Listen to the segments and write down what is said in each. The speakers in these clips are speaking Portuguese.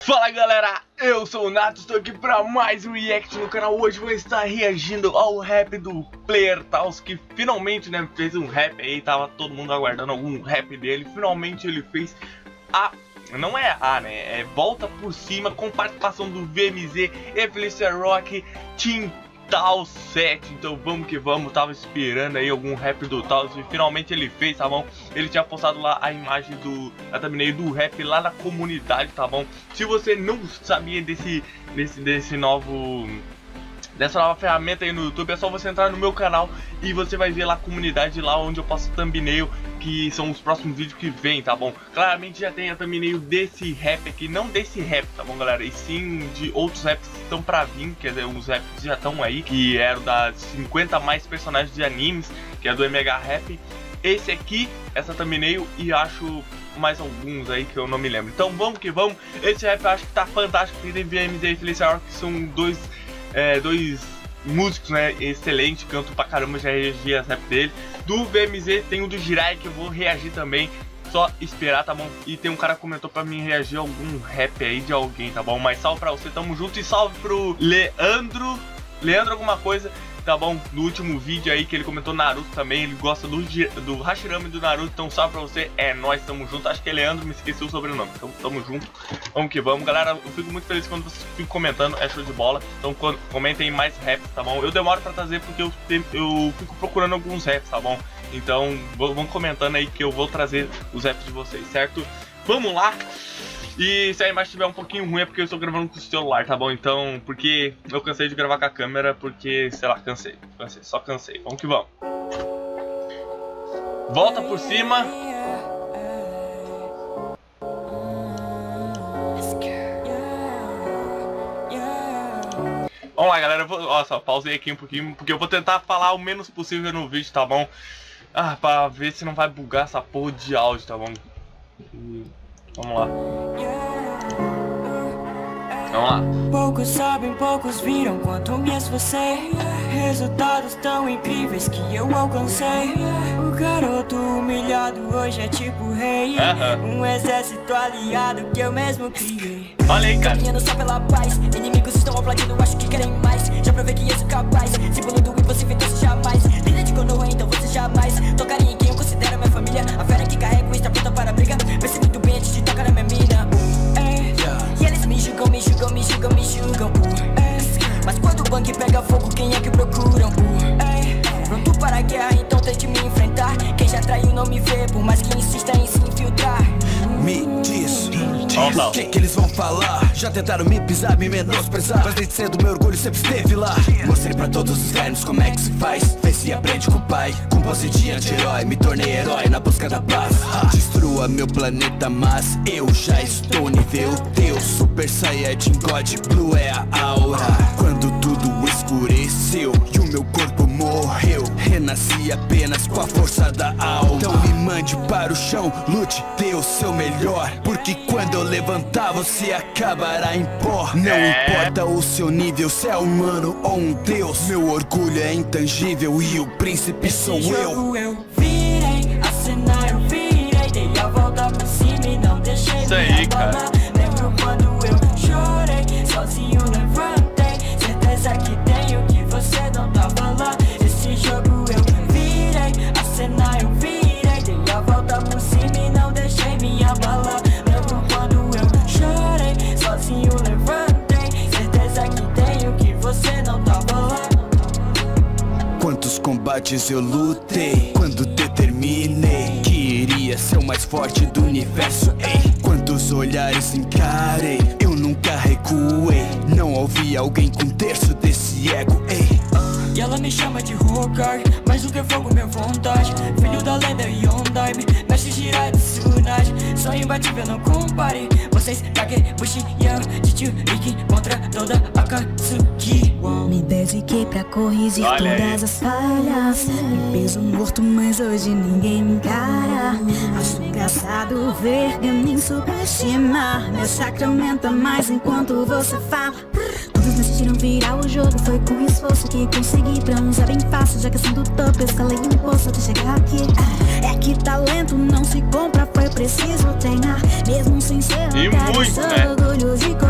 Fala galera, eu sou o Nato, estou aqui para mais um react no canal. Hoje vou estar reagindo ao rap do Player Taos, que finalmente, né, fez um rap aí. Tava todo mundo aguardando algum rap dele. Finalmente ele fez a... não é a, né, é Volta Por Cima, com participação do VMZ, Felicia Rock, Team Taos 7, então vamos que vamos. Tava esperando aí algum rap do Taos e finalmente ele fez, tá bom? Ele tinha postado lá a imagem da thumbnail do rap lá na comunidade, tá bom? Se você não sabia dessa nova ferramenta aí no YouTube, é só você entrar no meu canal e você vai ver lá a comunidade, lá onde eu posto thumbnail, que são os próximos vídeos que vem, tá bom? Claramente já tem a thumbnail desse rap aqui, não desse rap, tá bom galera? E sim de outros raps que estão pra vir, quer dizer, os raps já estão aí, que eram das 50 mais personagens de animes, que é do MH Rap. Esse aqui, essa thumbnail, e acho mais alguns aí que eu não me lembro. Então vamos que vamos. Esse rap eu acho que tá fantástico. Tem VMZ e Felicia Rock, que são dois músicos, né, excelente, canto pra caramba, já reagi as rap dele. Do VMZ tem o do Jirai, que eu vou reagir também, só esperar, tá bom? E tem um cara que comentou pra mim reagir a algum rap aí de alguém, tá bom? Mas salve pra você, tamo junto, e salve pro Leandro alguma coisa, tá bom? No último vídeo aí que ele comentou Naruto também, ele gosta do Hashirama e do Naruto, então salve pra você, é nóis, tamo junto. Acho que é Leandro, me esqueci o sobrenome, então tamo junto, vamos que vamos. Galera, eu fico muito feliz quando vocês ficam comentando, é show de bola, então comentem mais raps, tá bom? Eu demoro pra trazer porque eu fico procurando alguns raps, tá bom? Então vão comentando aí que eu vou trazer os raps de vocês, certo? Vamos lá! E se a imagem estiver um pouquinho ruim é porque eu estou gravando com o celular, tá bom? Então, porque eu cansei de gravar com a câmera, porque, sei lá, só cansei. Vamos que vamos. Volta por cima. Vamos lá, galera, só pausei aqui um pouquinho, porque eu vou tentar falar o menos possível no vídeo, tá bom? Ah, pra ver se não vai bugar essa porra de áudio, tá bom? Vamos lá. Vamos lá. Poucos sabem, poucos viram quanto me esforcei. Resultados tão incríveis que eu alcancei. O garoto humilhado hoje é tipo rei. Um exército aliado que eu mesmo criei. Olha aí, cara. Caminhando só pela paz. Inimigos estão aplaudindo, acho que querem mais. Já provei que eu sou capaz. Símbolo do impossível, então você jamais. Líder de Konoha, então você jamais. Tocaria em quem eu considero minha família. A fera que carrego está pronta para a briga. Pense muito bem antes de tocar na minha mina. E eles me julgam. Mas quando o bang pega fogo, quem é que procuram? Pronto para a guerra, então tente me enfrentar. Quem já traiu não me vê, por mais que insista em se infiltrar. Me diz, o que eles vão falar? Já tentaram me pisar, me menosprezar, mas desde cedo meu orgulho sempre esteve lá. Mostrei pra todos os velhos como é que se faz. Vê se aprende com o pai, com pose de anti-herói. Me tornei herói na busca da paz. Destrua meu planeta, mas eu já estou nível Deus. Super Saiyajin God Blue é a aura. Quando tudo escureceu e o meu corpo morreu, renasci apenas com a força da alma. Então me mande para o chão, lute, dê o seu melhor, porque quando eu levantar você acabará em pó. Não importa o seu nível, se é humano ou um deus, meu orgulho é intangível e o príncipe sou eu. Eu virei, a cena eu virei, dei a volta por cima e não deixei isso aí, cara. Lembro quando eu chorei, sozinho levantei, certeza que tenho que você não tava lá. Esse jogo eu virei, a cena eu virei, dei a volta por cima e não deixei me abalar. Lembro quando eu chorei, sozinho levantei, certeza que tenho que você não tava lá. Quantos combates eu lutei, quando determinei que iria ser o mais forte do universo, ei. Quantos olhares encarei, eu nunca recuei. Não ouvi alguém com um terço desse ego, ei. E ela me chama de Hokage, mas o que é fogo, minha vontade. Filho da lenda Yondaime, mestre Jirai do Tsunade. Sou imbatível, não compare. Vocês, Kagebushi, Yan, Jichuriki, contra toda Akatsuki. Me dediquei pra corrigir todas as falhas. Me peso morto, mas hoje ninguém me encara. Acho engraçado ver me subestimar. Meu chakra aumenta mais enquanto você fala. Todos decidiram virar o jogo, foi com esforço que consegui. Pra uns é bem fácil, já que sendo top eu escalei um poço até chegar aqui. É que talento não se compra, foi preciso treinar. Mesmo sem ser e muito, né? Orgulho de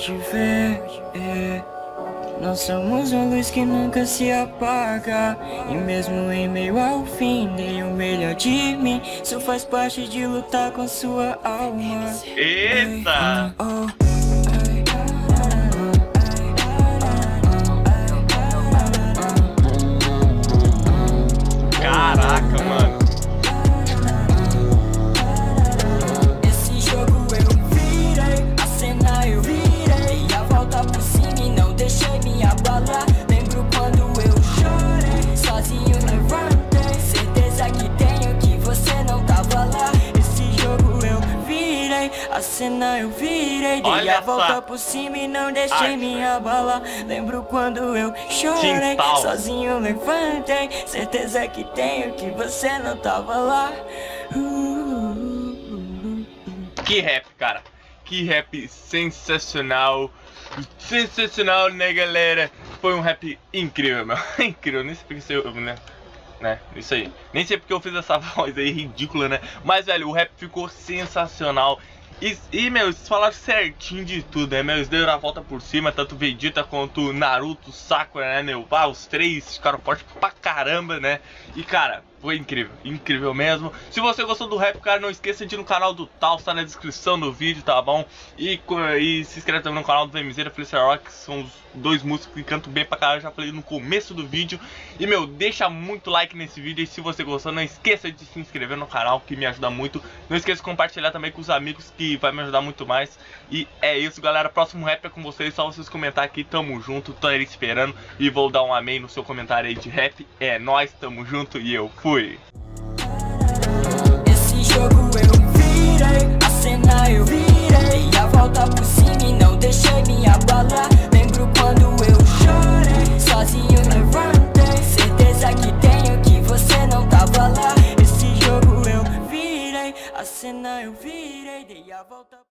pode ver, nós somos uma luz que nunca se apaga. E mesmo em meio ao fim, dei o melhor de mim. Isso faz parte de lutar com sua alma. Eita! Caraca, mano. Esse jogo eu virei, a cena eu virei, a volta por cima e não deixei me abalar. Lembro quando eu chorei, sozinho levantei, certeza que tenho que você não tava lá. Esse jogo eu virei, a cena eu virei, dei a volta por cima e não deixei me abalar. Lembro quando eu chorei, sozinho levantei, certeza que tenho que você não tava lá. Que rap, cara. Que rap sensacional. Sensacional, né, galera? Foi um rap incrível, meu. Incrível, nem sei porque eu, né? Isso aí. Nem sei porque eu fiz essa voz aí ridícula, né? Mas, velho, o rap ficou sensacional. E meu, eles falaram certinho de tudo, né? Meu, eles deram a volta por cima, tanto Vegeta quanto Naruto, Sakura, né, meu? Ah, os três ficaram fortes pra caramba, né? E, cara, foi incrível, incrível mesmo. Se você gostou do rap, cara, não esqueça de ir no canal do Taos, tá na descrição do vídeo, tá bom? E se inscreve também no canal do VMZ, Felicia Rock, que são os dois músicos que cantam bem pra caralho, já falei no começo do vídeo. E, meu, deixa muito like nesse vídeo, e se você gostou, não esqueça de se inscrever no canal, que me ajuda muito. Não esqueça de compartilhar também com os amigos, que vai me ajudar muito mais. E é isso, galera, próximo rap é com vocês, só vocês comentar aqui, tamo junto, tô aí esperando. E vou dar um amém no seu comentário aí de rap. É nóis, tamo junto e eu fui. Esse jogo eu virei, a cena eu virei, a volta por cima e não deixei me abalar. Lembro quando eu chorei, sozinho levantei, certeza que tenho que você não tava lá. Esse jogo eu virei, a cena eu virei, dei a volta.